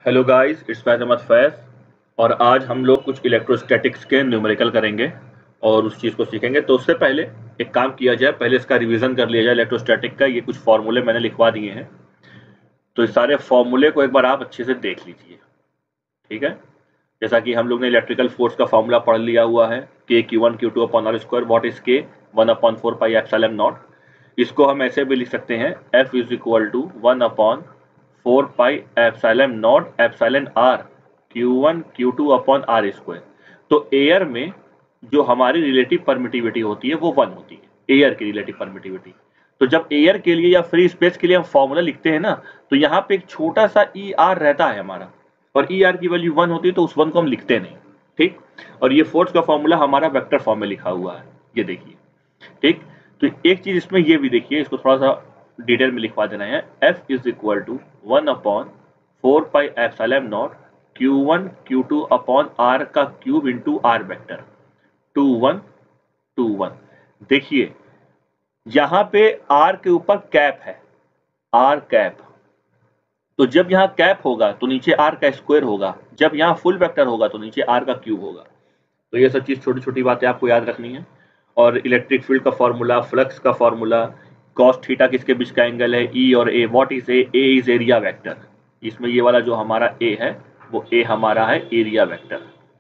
Hello guys, it's मैं अहमद फैज़। और आज हम लोग कुछ इलेक्ट्रोस्टैटिक्स के न्यूमेरिकल करेंगे और उस चीज़ को सीखेंगे। तो उससे पहले एक काम किया जाए, पहले इसका रिवीजन कर लिया जाए इलेक्ट्रोस्टैटिक का। ये कुछ फार्मूले मैंने लिखवा दिए हैं, तो इस सारे फार्मूले को एक बार आप अच्छे से देख लीजिए। ठीक है, जैसा कि हम लोग ने इलेक्ट्रिकल फोर्स का फॉर्मूला पढ़ लिया हुआ है, k Q1 Q2 upon r square, what is k 1/4 pi epsilon not. इसको हम ऐसे भी लिख सकते हैं, F is equal to 1/4 pi epsilon not epsilon r Q1 Q2 upon r square. तो एयर में जो हमारी रिलेटिव परमिटिविटी होती है वो 1 होती है, एयर की रिलेटिव परमिटिविटी। तो जब एयर के लिए या फ्री स्पेस के लिए हम फॉर्मूला लिखते हैं ना, तो यहाँ पे एक छोटा सा ई आर रहता है हमारा, और ई आर की वैल्यू 1 होती है, तो उस 1 को हम लिखते नहीं। ठीक, और ये फोर्स का फॉर्मूला हमारा वेक्टर फॉर्म में लिखा हुआ है, ये देखिए। ठीक, तो एक चीज इसमें ये भी देखिए, इसको थोड़ा सा डिटेल में लिखवा देना है। F is equal to 1/4 pi epsilon not Q1 Q2 upon R का क्यूब इंटू R वेक्टर 2 1 2 1। देखिए यहां पे R के ऊपर कैप है, R कैप। तो जब यहाँ कैप होगा तो नीचे R का स्क्वायर होगा, जब यहाँ फुल वेक्टर होगा तो नीचे R का क्यूब होगा। तो ये सब चीज छोटी छोटी बातें आपको याद रखनी है। और इलेक्ट्रिक फील्ड का फॉर्मूला, फ्लक्स का फॉर्मूला, कॉस थीटा किसके बीच का एंगल है, ई और A, what is A is area vector. इसमें ये वाला जो हमारा ए है वो ए हमारा है एरिया वेक्टर।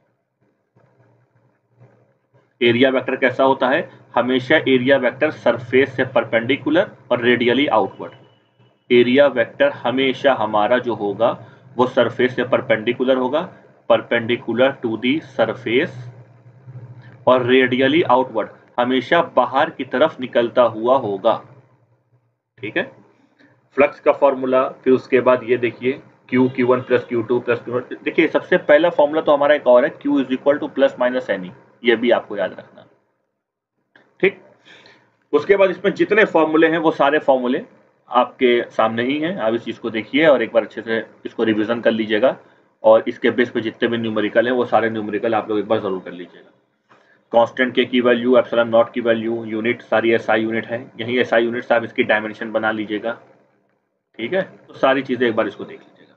एरिया वेक्टर कैसा होता है, हमेशा एरिया वेक्टर सरफेस से परपेंडिकुलर और रेडियली आउटवर्ड। एरिया वेक्टर हमेशा हमारा जो होगा वो सरफेस से परपेंडिकुलर होगा, परपेंडिकुलर टू दी सरफेस, और रेडियली आउटवर्ड, हमेशा बाहर की तरफ निकलता हुआ होगा। ठीक है, फ्लक्स का फॉर्मूला, फिर उसके बाद ये देखिए Q1 plus Q2 plus Q1। देखिए सबसे पहला फॉर्मूला तो हमारा एक और है, Q is equal to plus minus n e, ये भी आपको याद रखना। ठीक, उसके बाद इसमें जितने फॉर्मूले हैं वो सारे फॉर्मूले आपके सामने ही हैं। आप इस चीज को देखिए और एक बार अच्छे से इसको रिवीजन कर लीजिएगा, और इसके बेस पे जितने भी न्यूमेरिकल हैं वो सारे न्यूमेरिकल आप लोग एक बार जरूर कर लीजिएगा। कांस्टेंट के की वैल्यू, एप्सिलॉन नॉट की वैल्यू, यूनिट सारी एसआई यूनिट है, यही एसआई यूनिट आप इसकी डायमेंशन बना लीजिएगा। ठीक है, तो सारी चीजें एक बार इसको देख लीजिएगा।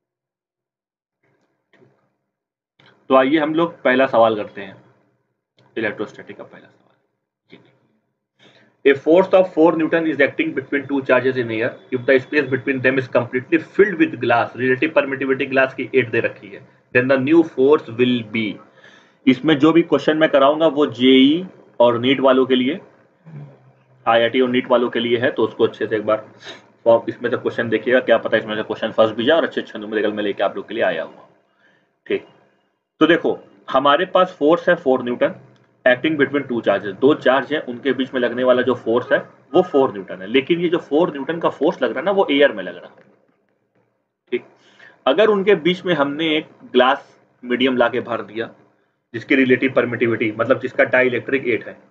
तो आइए हम लोग पहला सवाल करते हैं, इलेक्ट्रोस्टैटिक का पहला सवाल। A force of 4 Newton is acting between two charges in air. If the space between them is completely filled with glass, relative permittivity glass की 8 दे रखी है, then the new force will be। इसमें जो भी question मैं कराऊंगा वो JEE और नीट वालों के लिए, आईआईटी और नीट वालों के लिए है, तो उसको अच्छे से एक बार इसमें से क्वेश्चन देखिएगा, क्या पता इसमें से क्वेश्चन फंस भी जाए और अच्छे अच्छे न्यूमेरिकल में लेके आप लोग के लिए आया हुआ। ठीक, तो देखो हमारे पास फोर्स है 4 newton acting between two charges, दो चार्ज है उनके बीच में लगने वाला जो फोर्स है वो 4 न्यूटन है। लेकिन ये जो 4 न्यूटन का फोर्स लग रहा है ना वो एयर में लग रहा है। ठीक, अगर उनके बीच में हमने एक ग्लास मीडियम लाके भर दिया जिसकी रिलेटिव परमिटिविटी मतलब जिसका डाइलेक्ट्रिक 8 है,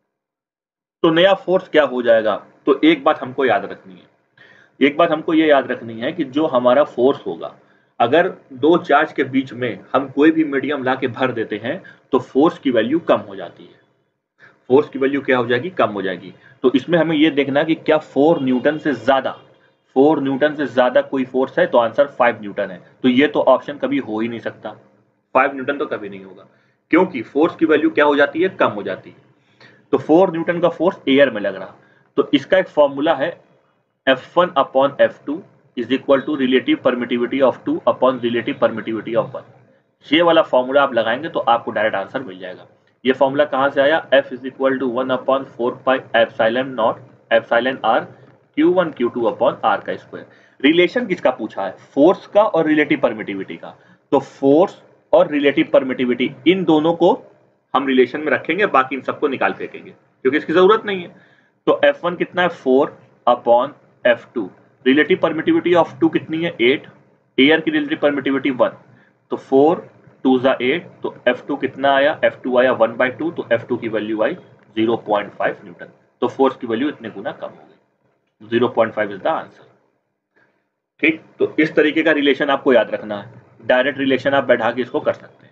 तो नया फोर्स क्या हो जाएगा। तो एक बात हमको याद रखनी है, एक बात हमको ये याद रखनी है कि जो हमारा फोर्स होगा, अगर दो चार्ज के बीच में हम कोई भी मीडियम ला के भर देते हैं तो फोर्स की वैल्यू कम हो जाती है। फोर्स की वैल्यू क्या हो जाएगी, कम हो जाएगी। तो इसमें हमें ये देखना कि क्या 4 न्यूटन से ज्यादा, 4 न्यूटन से ज्यादा कोई फोर्स है, तो आंसर 5 न्यूटन है। तो ये तो ऑप्शन कभी हो ही नहीं सकता, 5 न्यूटन तो कभी नहीं होगा, क्योंकि फोर्स की वैल्यू क्या हो जाती है, कम हो जाती है। तो 4 न्यूटन का फोर्स एयर में लग रहा, तो इसका एक फॉर्मूला है F1 upon F2 is equal to relative permittivity of 2 upon relative permittivity of 1। ये वाला फॉर्मूला आप लगाएंगे तो आपको डायरेक्ट आंसर मिल जाएगा। ये फॉर्मूला कहां से आया, F is equal to 1/4 pi epsilon not epsilon R Q1 Q2 upon R का स्क्वायर। रिलेशन किसका पूछा है, फोर्स का और रिलेटिव परमिटिविटी का। तो फोर्स और रिलेटिव परमिटिविटी इन दोनों को हम रिलेशन में रखेंगे, बाकी इन सबको निकाल फेंकेंगे क्योंकि इसकी जरूरत नहीं है। तो F1 कितना है, 4 upon F2, relative permittivity of 2 कितनी है, 8, एयर की रिलेटिव परमिटिविटी 1, तो 4 2 जा 8, तो F2 कितना आया, F2 आया 1/2, तो F2 की वैल्यू आई 0.5 न्यूटन। तो फोर्स की वैल्यू इतने गुना कम हो गई, 0.5 इज द आंसर। ठीक, तो इस तरीके का रिलेशन आपको याद रखना है, डायरेक्ट रिलेशन आप बैठा के इसको कर सकते हैं।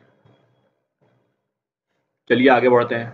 चलिए आगे बढ़ते हैं।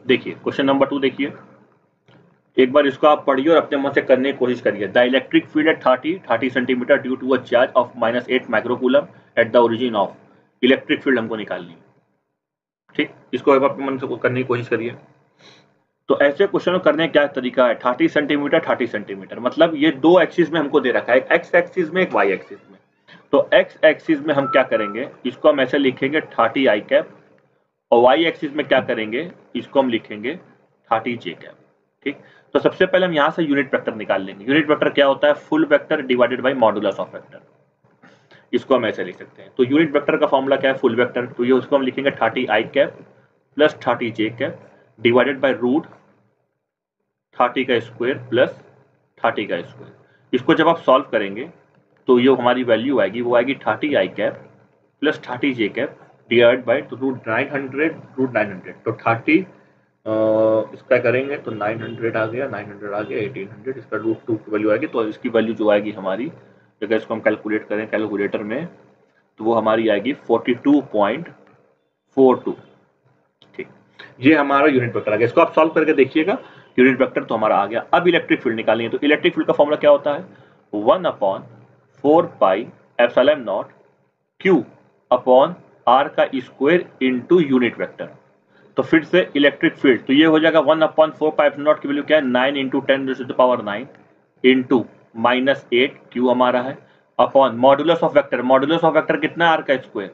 देखिए क्वेश्चन नंबर 2 देखिए, एक बार इसको आप पढ़िए और अपने मन से करने की कोशिश करिए। The electric field at 30 centimetre due to a charge of -8 microcoulomb at the origin of. Electric field हमको निकालनी है, ठीक। इसको आप अपने मन से करने की कोशिश करिए। तो ऐसे क्वेश्चन करने का क्या तरीका है, 30 सेंटीमीटर 30 सेंटीमीटर, मतलब ये दो एक्सिस में हमको दे रखा है, एक एक्स एक्सिस में एक वाई एक्सिस में। तो एक्स एक्सिस में हम क्या करेंगे, इसको हम ऐसे लिखेंगे 30 आई कैप, और वाई एक्सिस में क्या करेंगे, इसको हम लिखेंगे 30 जे कैप, ठीक। तो सबसे पहले हम यहाँ से यूनिट वेक्टर निकाल लेंगे। यूनिट वेक्टर क्या होता है, full vector divided by modulus of vector, इसको हम ऐसे लिख सकते हैं। तो यूनिट वेक्टर का फॉर्मूला क्या है, फुल वेक्टर, तो ये उसको हम लिखेंगे 30 i cap plus 30 j cap divided by root 30 का स्क्वायर प्लस 30 का स्क्वायर। इसको जब आप सॉल्व करेंगे तो ये हमारी वैल्यू आएगी, वो आएगी 30 i cap plus 30 j cap divide by root 900 तो 30 इसका करेंगे तो 900 आ गया, 900 आ गया, 1800, इसका रूट 2 की वैल्यू आएगी। तो इसकी वैल्यू जो आएगी हमारी, अगर इसको हम कैलकुलेट करें कैलकुलेटर में, तो वो हमारी आएगी 42.42, ठीक। ये हमारा यूनिट वेक्टर आ गया। इसको आप सॉल्व करके देखिएगा, यूनिट वेक्टर तो हमारा आ गया। अब इलेक्ट्रिक फील्ड निकालनी है, तो इलेक्ट्रिक फील्ड का फॉर्मूला क्या होता है, 1/4 epsilon not q upon r का स्क्वायर इनटू यूनिट वेक्टर। तो फिर से इलेक्ट्रिक फील्ड, तो ये हो जाएगा 1/4 नॉट की वैल्यू क्या है, 9 × 10⁻⁹ इंटू -8 क्यू हमारा है, upon modulus of vector, modulus of vector कितना, आर का स्क्वायर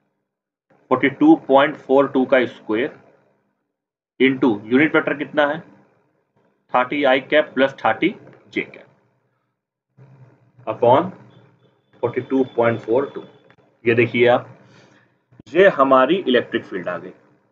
42.42 का स्क्वायर इंटू यूनिट वेक्टर कितना है 30 i cap plus 30 j cap upon 42.42। ये देखिए आप, ये हमारी इलेक्ट्रिक फील्ड आ गई।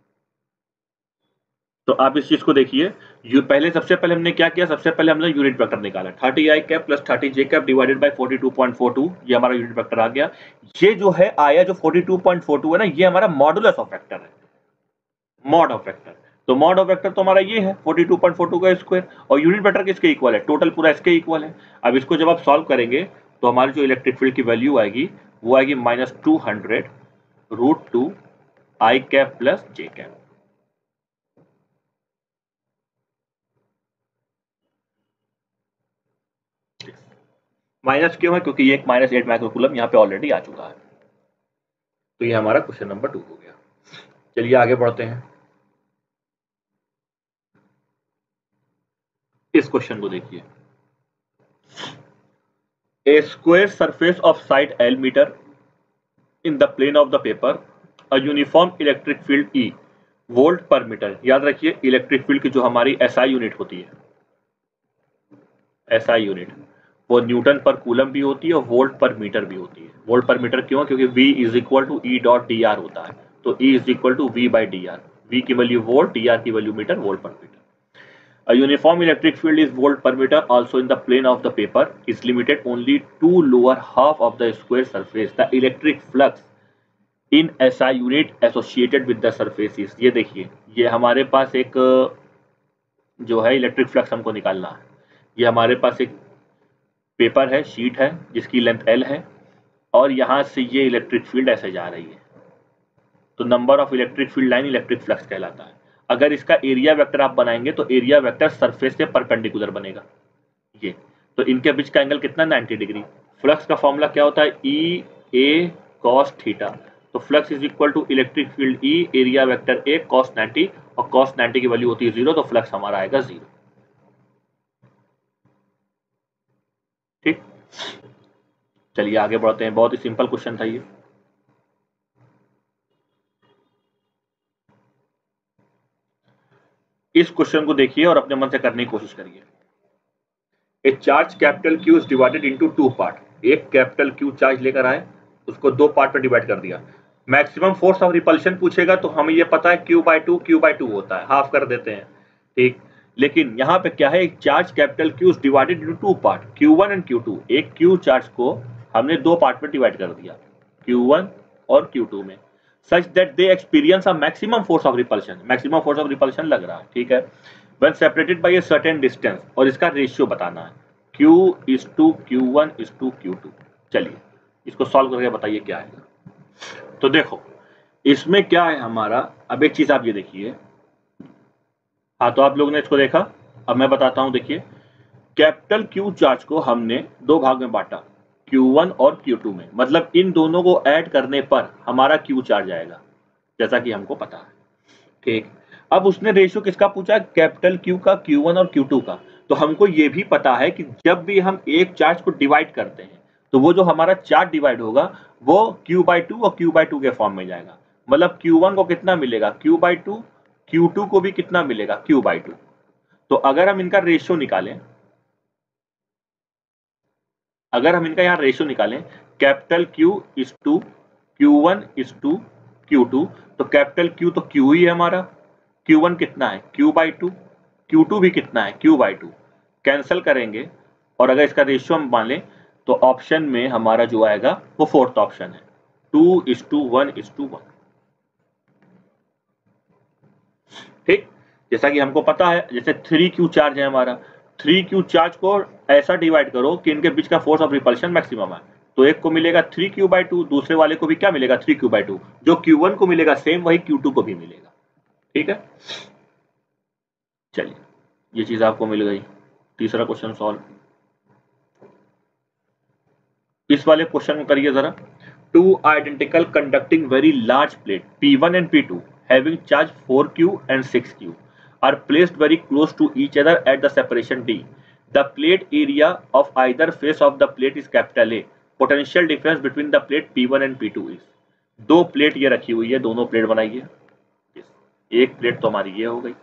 तो आप इस चीज को देखिए, पहले सबसे पहले हमने क्या किया, सबसे पहले हमने यूनिट वेक्टर निकाला 30 i cap plus 30 j cap divided by 42.42, ये हमारा यूनिट वेक्टर आ गया। ये जो है आया, जो 42.42 है ना, ये हमारा मॉडुलस ऑफ वेक्टर है, मॉड ऑफ वेक्टर। तो मॉड ऑफ वेक्टर तो हमारा ये है 42.42 का स्क्वायर, और यूनिट वेक्टर किसके इक्वल है, टोटल पूरा इसके इक्वल है। अब इसको जब आप सॉल्व करेंगे तो हमारी जो इलेक्ट्रिक फील्ड की वैल्यू आएगी वो आएगी -200√2 i cap plus j cap. Minus क्यों है, क्योंकि ये एक -8 माइक्रोकूलम यहाँ पे ऑलरेडी आ चुका है। तो ये हमारा क्वेश्चन नंबर 2 हो गया। चलिए आगे बढ़ते हैं। इस क्वेश्चन को देखिए, a square surface of side L metre in the plane of the paper, a uniform electric field E volt per metre. याद रखिए इलेक्ट्रिक फील्ड की जो हमारी SI यूनिट होती है, SI यूनिट वो न्यूटन पर कूलम भी होती है और वोल्ट पर मीटर भी होती है। वोल्ट पर मीटर क्यों, क्योंकि V is equal to E dot dr होता है, तो E is equal to V by dr, V की वैल्यू वोल्ट, dr की value metre, volt per metre. A uniform electric field is volt per meter also in the plane of the paper is limited only to lower half of the square surface. The electric flux in SI unit associated with the surface is, ये देखिए ये हमारे पास एक जो है electric flux हमको निकालना है। ये हमारे पास एक पेपर है, शीट है जिसकी लेंथ L है, और यहाँ से ये इलेक्ट्रिक फील्ड ऐसे जा रही है। तो number of electric field line electric flux कहलाता है। अगर इसका एरिया वेक्टर आप बनाएंगे तो एरिया वेक्टर सरफेस से परपेंडिकुलर बनेगा ये, तो इनके बीच का एंगल कितना, 90 डिग्री। फ्लक्स का फॉर्मूला क्या होता है, ई ए कॉस थीटा। तो flux is equal to electric field E area vector A cos 90, और कॉस 90 की वैल्यू होती है 0, तो फ्लक्स हमारा आएगा 0, ठीक। चलिए आगे बढ़ते हैं, बहुत ही सिंपल क्वेश्चन था ये। इस क्वेश्चन को देखिए और अपने मन से करने की कोशिश करिए। A charge capital Q is divided into 2 part. एक कैपिटल Q चार्ज लेकर आए, उसको 2 पार्ट में डिवाइड कर दिया। मैक्सिमम फोर्स ऑफ रिपल्शन पूछेगा तो हमें ये पता है Q/2 होता है, हाफ कर देते हैं, ठीक। लेकिन यहाँ पे क्या है, एक charge capital Q is divided into 2 part, Q1 and Q2। एक Q चार्ज को हमने 2 पार्ट में डिवाइड कर दिया, Q1 और Q2 में, such that they experience a maximum force of repulsion. Maximum force of repulsion लग रहा है, ठीक है, when separated by a certain distance, और इसका रेशियो बताना है, Q is to Q1 is to Q2। चलिए इसको सॉल्व करके बताइए क्या आएगा। तो देखो इसमें क्या है हमारा, अब एक चीज आप ये देखिए, हाँ, तो आप लोगों ने इसको देखा। अब मैं बताता हूँ, देखिए कैपिटल क्यू चार्ज को हमने दो भाग में बांटा, Q1 और Q2 में, मतलब इन दोनों को ऐड करने पर हमारा Q चार्ज आएगा, जैसा कि हमको पता है। ठीक, अब उसने रेशियो किसका पूछा, कैपिटल Q का, Q1 और Q2 का। तो हमको ये भी पता है कि जब भी हम एक चार्ज को डिवाइड करते हैं तो वो जो हमारा चार्ज डिवाइड होगा वो Q/2 और Q/2 के फॉर्म में जाएगा। मतलब Q1 को कितना मिलेगा, Q/2, Q2 को भी कितना मिलेगा, Q/2। तो अगर हम इनका रेशियो निकालें, अगर हम इनका यहाँ रेशियो निकालें, capital Q is to Q1 is to Q2, तो कैपिटल Q तो Q ही है हमारा, Q1 कितना है, Q/2, Q2 भी कितना है, Q/2। कैंसिल करेंगे और अगर इसका रेशियो हम मान लें तो ऑप्शन में हमारा जो आएगा वो फोर्थ ऑप्शन है, 2:1:1। ठीक, जैसा कि हमको पता है, जैसे 3Q चार्ज है हमारा, 3Q चार्ज को ऐसा डिवाइड करो कि इनके बीच का फोर्स ऑफ रिपल्शन मैक्सिमम है, तो एक को मिलेगा 3Q/2, दूसरे वाले को भी क्या मिलेगा, 3Q/2। जो Q1 को मिलेगा सेम वही Q2 को भी मिलेगा। ठीक है, चलिए ये चीज आपको मिल गई। तीसरा क्वेश्चन सॉल्व, इस वाले क्वेश्चन में करिए जरा। Two identical conducting very large plate P1 and P2 having charge 4Q and 6Q are placed very close to each other at the separation D. The plate area of either face of the plate is capital A. Potential difference between the plate P1 and P2 is। दो plate ये रखी हुई है, दोनों plate बनाइए। एक plate तो हमारी ये हो गई,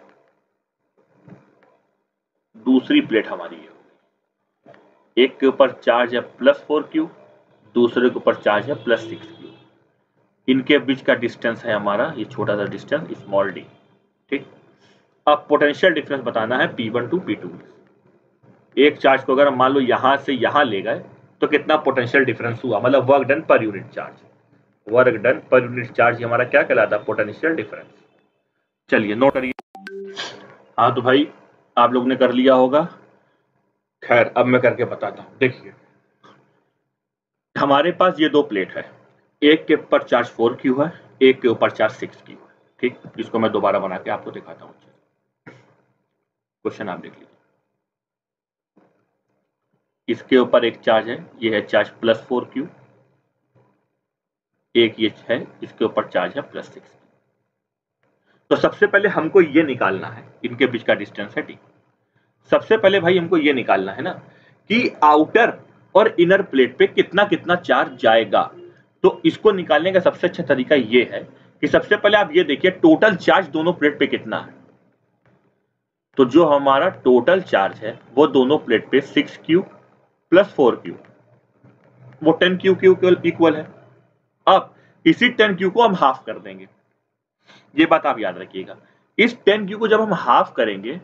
दूसरी प्लेट हमारी ये हो गई। एक के ऊपर चार्ज है +4Q, दूसरे के ऊपर चार्ज है +6Q। इनके बीच का डिस्टेंस है हमारा ये छोटा सा डिस्टेंस स्मॉल d। ठीक, अब पोटेंशियल डिफरेंस बताना है P1 टू P2। एक चार्ज को अगर हम मान लो यहां से यहां ले गए तो कितना पोटेंशियल डिफरेंस हुआ, मतलब वर्क डन पर यूनिट चार्ज। वर्क डन पर यूनिट चार्ज हमारा क्या कहलाता है, पोटेंशियल डिफरेंस। चलिए नोट करिए। हाँ तो भाई आप लोग ने कर लिया होगा, खैर अब मैं करके बताता हूं। देखिए हमारे पास ये दो प्लेट है, एक के ऊपर चार्ज 4Q है, एक के ऊपर चार्ज 6Q है। ठीक, इसको मैं दोबारा बना के आपको दिखाता हूँ। क्वेश्चन आप देख लीजिए, इसके ऊपर एक चार्ज है, ये है चार्ज +4Q, एक ये है इसके ऊपर चार्ज है +6। तो सबसे पहले हमको ये निकालना है, इनके बीच का डिस्टेंस है d। सबसे पहले भाई हमको ये निकालना है ना कि आउटर और इनर प्लेट पे कितना कितना चार्ज जाएगा। तो इसको निकालने का सबसे अच्छा तरीका ये है कि सबसे पहले आप ये देखिए टोटल चार्ज दोनों प्लेट पे कितना है। तो जो हमारा टोटल चार्ज है वो दोनों प्लेट पे 6Q + 4Q, वो 10Q के इक्वल है। अब इसी 10Q को हम हाफ कर देंगे, ये बात आप याद रखिएगा। इस 10Q को जब हम हाफ करेंगे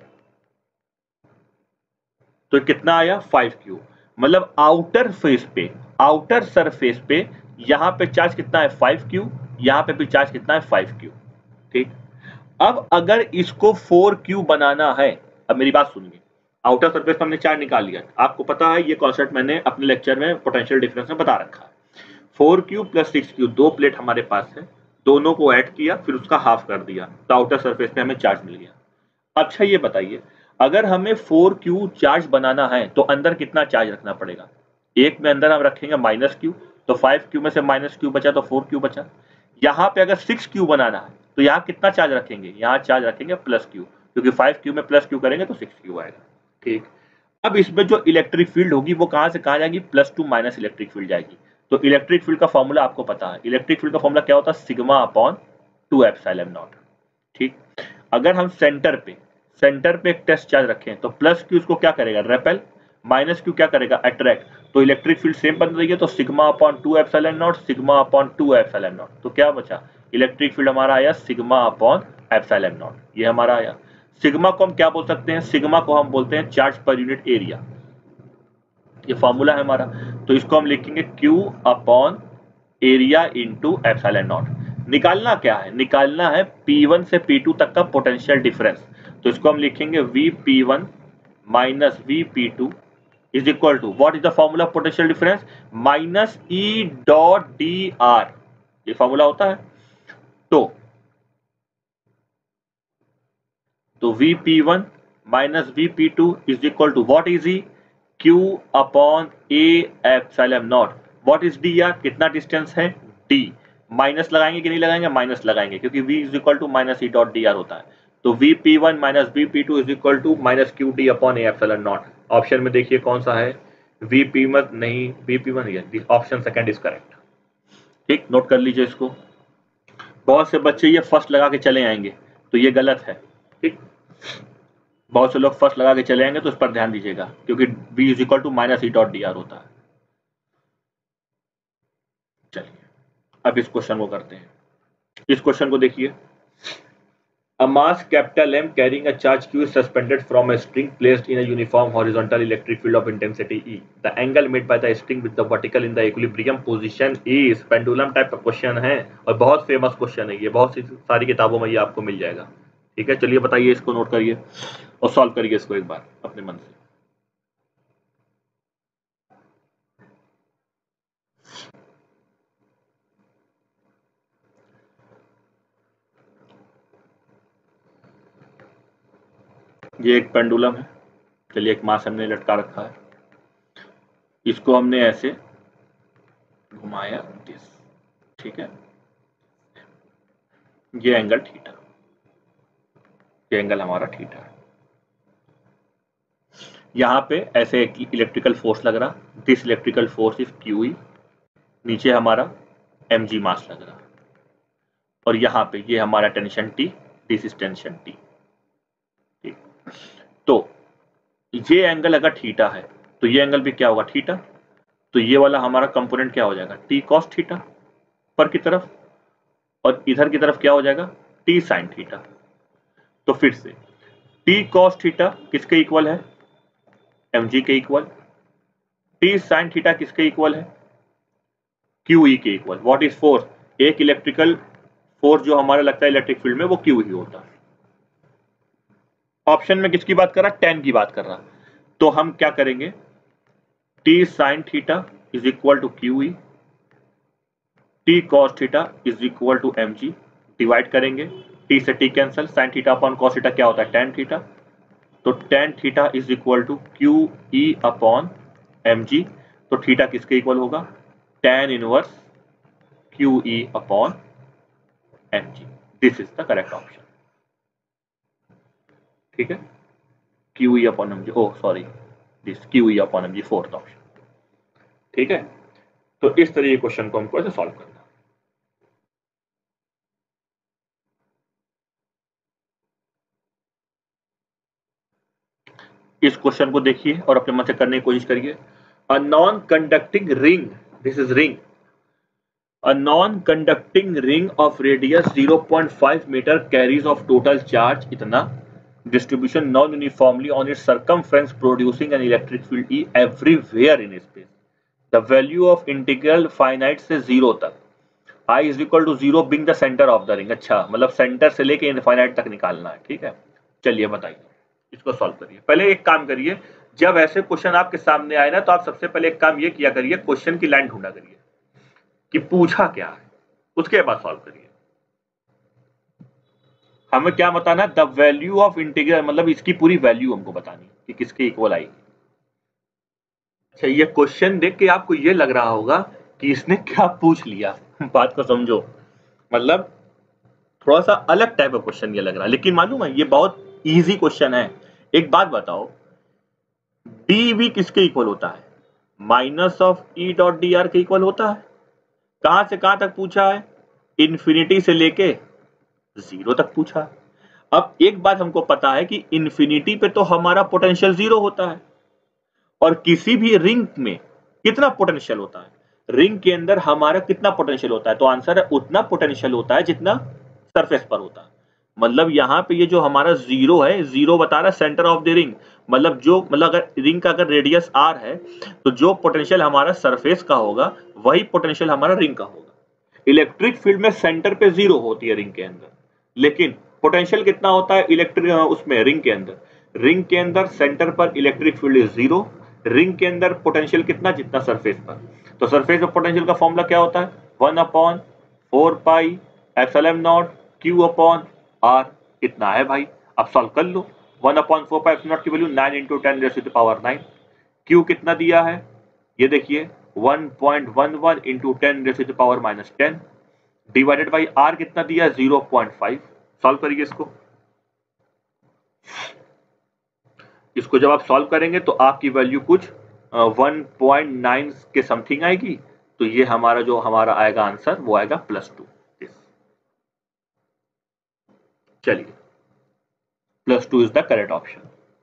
तो कितना आया, 5Q। मतलब आउटर फेस पे, आउटर सरफेस पे यहां पे चार्ज कितना है, 5Q, यहां पे भी चार्ज कितना है, 5Q। ठीक, अब अगर इसको 4Q बनाना है, अब मेरी बात सुनिए, आउटर सरफेस पर हमने चार्ज निकाल लिया, आपको पता है ये कॉन्सेप्ट मैंने अपने लेक्चर में पोटेंशियल डिफरेंस में बता रखा है। 4Q + 6Q दो प्लेट हमारे पास है, दोनों को ऐड किया फिर उसका हाफ कर दिया तो आउटर सरफेस पे हमें चार्ज मिल गया। अच्छा ये बताइए, अगर हमें 4Q चार्ज बनाना है तो अंदर कितना चार्ज रखना पड़ेगा। एक में अंदर हम रखेंगे -Q, तो 5Q में से -Q बचा तो 4Q बचा। यहाँ पे अगर 6Q बनाना है तो यहाँ कितना चार्ज रखेंगे, यहाँ चार्ज रखेंगे +Q, क्योंकि 5Q में +Q करेंगे तो 6Q आएगा। ठीक, अब इसमें जो इलेक्ट्रिक फील्ड होगी वो कहां से कहां जाएगी, +2 इलेक्ट्रिक फील्ड जाएगी। तो इलेक्ट्रिक फील्ड का फॉर्मूला आपको पता है, इलेक्ट्रिक फील्ड का फॉर्मूला क्या होता है, σ/2ε0। ठीक, अगर हम सेंटर पे एक टेस्ट चार्ज रखें तो +Q उसको क्या करेगा, रेपेल, -Q क्या करेगा, अट्रैक्ट। तो इलेक्ट्रिक फील्ड सेम बन रही है, तो σ/2ε0, σ/2ε0। तो क्या बचा, इलेक्ट्रिक फील्ड हमारा आया σ/ε0, ये हमारा आया। सिग्मा को हम क्या बोल सकते हैं, सिग्मा को हम बोलते हैं चार्ज पर यूनिट एरिया, ये फॉर्मूला है हमारा। तो इसको हम लिखेंगे Q/एरिया × ε0। निकालना क्या है, निकालना है P1 से P2 तक का पोटेंशियल डिफरेंस। तो इसको हम लिखेंगे VP1 - VP2 is equal to, what is the formula of potential difference, -E.dr, ये फॉर्मूला होता है। तो तो Vp1 minus Vp2 is equal to what is ही, Q upon A epsilon not. What is d यार, कितना डिस्टेंस है D। Minus लगाएंगे कि नहीं लगाएंगे, माइनस लगाएंगे क्योंकि V is equal to minus E dot d r होता है। तो Vp1 minus Vp2 is equal to minus q d upon A epsilon not. Option में देखिए कौन सा है, Vp1 नहीं, Vp1 है, ऑप्शन सेकंड इज करेक्ट। ठीक, नोट कर लीजिए इसको। बहुत से बच्चे ये फर्स्ट लगा के चले आएंगे तो ये गलत है। ठीक, बहुत से लोग फर्स्ट लगा के चले आएंगे तो इस पर ध्यान दीजिएगा क्योंकि V is equal to minus E dot d r होता है। चलिए अब इस क्वेश्चन को करते हैं। इस क्वेश्चन को देखिए, a mass capital M carrying a charge Q is suspended from a string placed in a uniform horizontal electric field of intensity E. The angle made by the string with the vertical in the equilibrium position is pendulum type का question है और बहुत famous question है ये, बहुत सी सारी किताबों में ये आपको मिल जाएगा। ठीक है, चलिए बताइए, इसको नोट करिए और सॉल्व करिए इसको एक बार अपने मन से। ये एक पेंडुलम है, चलिए एक मास हमने लटका रखा है, इसको हमने ऐसे घुमाया दिस। ठीक है, ये एंगल थीटा, ये एंगल हमारा थीटा है। यहाँ पे ऐसे एक इलेक्ट्रिकल फोर्स लग रहा, this electrical force is q E, नीचे हमारा mg मास लग रहा, और यहाँ पे ये हमारा tension T, this is tension T। ठीक, तो ये एंगल अगर थीटा है तो ये एंगल भी क्या होगा, थीटा। तो ये वाला हमारा कंपोनेंट क्या हो जाएगा, T cos थीटा पर की तरफ, और इधर की तरफ क्या हो जाएगा, T sin थीटा। तो फिर से T cos थीटा किसके इक्वल है, mg के इक्वल। T sin थीटा किसके इक्वल है, QE के इक्वल। व्हाट इज फोर्स, एक इलेक्ट्रिकल फोर्स जो हमारा लगता है इलेक्ट्रिक फील्ड में वो क्यू ही होता है। ऑप्शन में किसकी बात कर रहा, tan की बात कर रहा। तो हम क्या करेंगे, T sin theta is equal to QE, T cos theta is equal to mg, divide करेंगे, T से T cancel, sin theta upon cos theta क्या होता है, tan थीटा। तो tan theta is equal to QE upon mg। तो theta किसके इक्वल होगा, tan inverse QE upon mg। This is the correct option. ठीक है, QE upon mg, oh sorry, this QE upon mg, fourth option. ठीक है, तो इस तरह के क्वेश्चन को हमको ऐसे सॉल्व करना। इस क्वेश्चन को देखिए और अपने मन से करने की कोशिश करिए। A non conducting ring, this is ring, a non-conducting ring of radius 0.5 meter carries of total charge इतना, distribution non-uniformly on its circumference producing an electric field E everywhere in space. The value of integral finite से 0 तक, I is equal to 0 being the center of the ring। अच्छा, मतलब centre से लेके infinite तक निकालना है। ठीक है, चलिए बताइए, इसको सॉल्व करिए। पहले एक काम करिए, जब ऐसे क्वेश्चन आपके सामने आए ना तो आप सबसे पहले एक काम ये किया करिए, क्वेश्चन की लाइन ढूंढा करिए कि पूछा क्या है, उसके बाद सॉल्व करिए। हमें क्या बताना है, द वैल्यू ऑफ इंटीग्रल, मतलब इसकी पूरी वैल्यू हमको बतानी कि किसके इक्वल आएगी। अच्छा, ये क्वेश्चन देख के आपको ये लग रहा होगा कि इसने क्या पूछ लिया, बात को समझो, मतलब थोड़ा सा अलग टाइप का क्वेश्चन ये लग रहा है, लेकिन मालूम है ये बहुत इजी क्वेश्चन है। एक बात बताओ, डी भी किसके इक्वल होता है, minus of E dot d r के इक्वल होता है। कहां से कहां तक पूछा है, इन्फिनिटी से लेके 0 तक पूछा। अब एक बात हमको पता है कि इन्फिनिटी पे तो हमारा पोटेंशियल 0 होता है, और किसी भी रिंग में कितना पोटेंशियल होता है, रिंग के अंदर हमारा कितना पोटेंशियल होता है, तो आंसर है उतना पोटेंशियल होता है जितना सरफेस पर होता है। मतलब यहाँ पे ये जो हमारा 0 है, 0 बता रहा है सेंटर ऑफ द रिंग, मतलब जो, मतलब अगर रिंग का अगर रेडियस r है तो जो पोटेंशियल हमारा सरफेस का होगा वही पोटेंशियल हमारा रिंग का होगा। इलेक्ट्रिक फील्ड में सेंटर पे 0 होती है रिंग के अंदर, लेकिन पोटेंशियल कितना होता है इलेक्ट्रिक उसमें रिंग के अंदर, रिंग के अंदर सेंटर पर इलेक्ट्रिक फील्ड इज 0, रिंग के अंदर पोटेंशियल कितना, जितना सरफेस पर। तो सरफेस पर पोटेंशियल का फॉर्मूला क्या होता है, 1/4 pi epsilon naught Q upon R, इतना है भाई। अब सॉल्व कर लो। 1/4πε0 की वैल्यू 9 इंटू 10⁻⁹ क्यू कितना दिया है, ये देखिए 1.11 इंटू 10⁻⁻10 डिवाइडेड बाई आर कितना दिया है 0.5। सॉल्व करिए इसको जब आप सॉल्व करेंगे तो आपकी वैल्यू कुछ 1.9 के समथिंग आएगी। तो ये हमारा जो हमारा आएगा आंसर वो आएगा +2। चलिए +2 इज द करेक्ट ऑप्शन।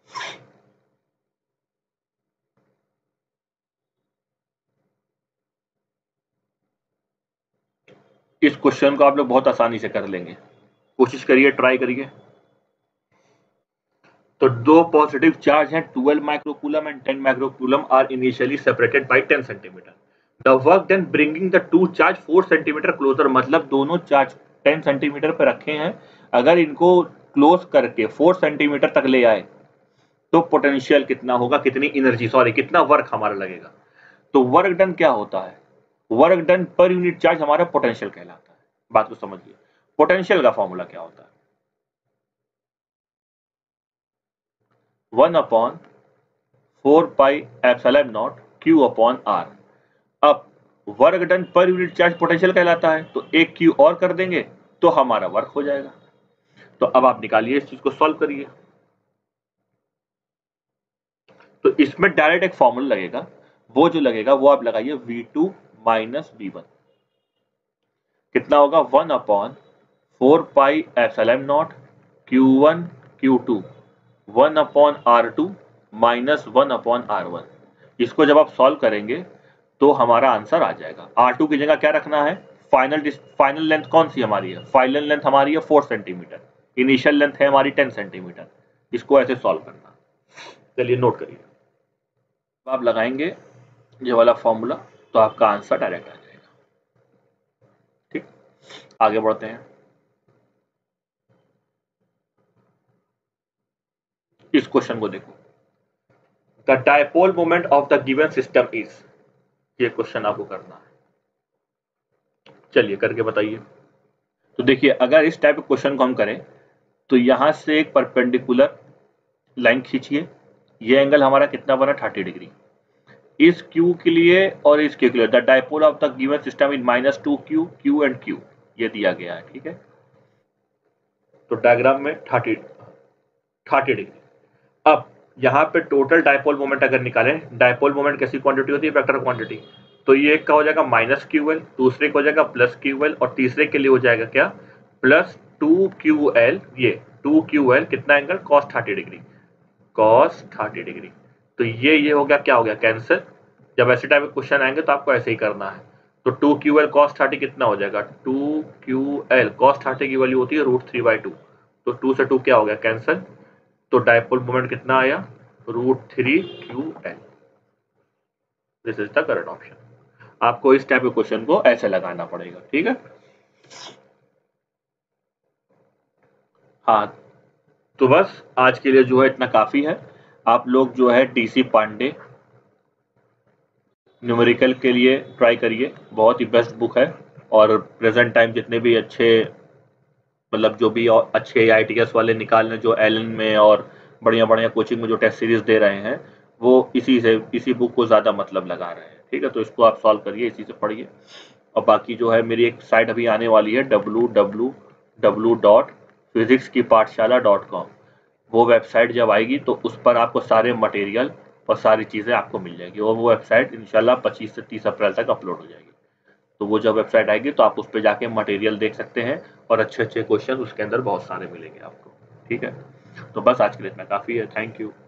इस क्वेश्चन को आप लोग बहुत आसानी से कर लेंगे, कोशिश करिए, ट्राई करिए। तो दो पॉजिटिव चार्ज हैं 12 microcoulomb and 10 microcoulomb are initially separated by 10 centimetre. The work done bringing the two charge 4 centimetre closer, मतलब दोनों चार्ज 10 सेंटीमीटर पर रखे हैं, अगर इनको क्लोज करके 4 सेंटीमीटर तक ले आए तो पोटेंशियल कितना होगा, कितनी एनर्जी, सॉरी कितना वर्क हमारा लगेगा। तो वर्क डन क्या होता है, वर्क डन पर यूनिट चार्ज हमारा पोटेंशियल कहलाता है। बात को समझिए, पोटेंशियल का फॉर्मूला क्या होता है, 1/4πε0 Q/R। अब वर्क डन पर यूनिट चार्ज पोटेंशियल कहलाता है, तो एक क्यू और कर देंगे तो हमारा वर्क हो जाएगा। तो अब आप निकालिए, इस चीज को सॉल्व करिए। तो इसमें डायरेक्ट एक फॉर्मूला लगेगा, वो जो लगेगा वो आप लगाइए V2 माइनस V1 कितना होगा 1/4πε0 Q1 Q2 1/R2 minus 1/R1। इसको जब आप सॉल्व करेंगे तो हमारा आंसर आ जाएगा। R2 की जगह क्या रखना है, फाइनल लेंथ कौन सी हमारी है, फाइनल लेंथ हमारी है 4 सेंटीमीटर, इनिशियल लेंथ है हमारी 10 सेंटीमीटर। इसको ऐसे सॉल्व करना, चलिए नोट करिए। आप लगाएंगे ये वाला फॉर्मूला तो आपका आंसर डायरेक्ट आ जाएगा। ठीक, आगे बढ़ते हैं। इस क्वेश्चन को देखो, the dipole moment of the given system is, ये क्वेश्चन आपको करना है, चलिए करके बताइए। तो देखिए अगर इस टाइप के क्वेश्चन को हम करें तो यहां से एक परपेंडिकुलर लाइन खींचिए, ये एंगल हमारा कितना बना 30 डिग्री। इस Q के लिए और इस Q के लिए the dipole of the given system is -2Q, Q and Q, ये दिया गया है। ठीक है, तो डायग्राम में 30 डिग्री। अब यहाँ पे टोटल डायपोल मोमेंट अगर निकालें, डायपोल मोमेंट कैसी क्वांटिटी होती है, वेक्टर क्वांटिटी। तो ये एक का हो जाएगा -QL, दूसरे का हो जाएगा +QL और तीसरे के लिए हो जाएगा क्या +2QL। ये 2QL कितना angle cos 30 degree, cos 30 degree. तो ये हो गया, क्या हो गया, कैंसिल। जब ऐसे टाइप के क्वेश्चन आएंगे तो आपको ऐसे ही करना है। तो 2QL cos 30 कितना हो जाएगा, 2QL cos 30 की वैल्यू होती है √3/2। तो 2 से 2 क्या हो गया, कैंसिल। तो डायपोल मोमेंट कितना आया, √3QL। This is the correct option. आपको इस टाइप के क्वेश्चन को ऐसे लगाना पड़ेगा। ठीक है, हाँ तो बस आज के लिए जो है इतना काफी है। आप लोग जो है DC पांडे न्यूमेरिकल के लिए ट्राई करिए, बहुत ही बेस्ट बुक है। और प्रेजेंट टाइम जितने भी अच्छे, मतलब जो भी और अच्छे IITS वाले निकाल रहे, जो एलन में और बढ़िया बढ़िया कोचिंग में जो टेस्ट सीरीज दे रहे हैं, वो इसी बुक को ज़्यादा मतलब लगा रहे हैं। ठीक है, तो इसको आप सॉल्व करिए, इसी से पढ़िए। और बाकी जो है मेरी एक साइट अभी आने वाली है www.physicskipathshala.com। वो वेबसाइट जब आएगी तो उस पर आपको सारे मटेरियल और सारी चीज़ें आपको मिल जाएगी, और वो वेबसाइट इंशाल्लाह 25 से 30 अप्रैल तक अपलोड हो जाएगी। तो वो जब वेबसाइट आएगी तो आप उस पर जाके मटेरियल देख सकते हैं, और अच्छे अच्छे क्वेश्चन उसके अंदर बहुत सारे मिलेंगे आपको। ठीक है, तो बस आज के लिए इतना काफ़ी है। Thank you.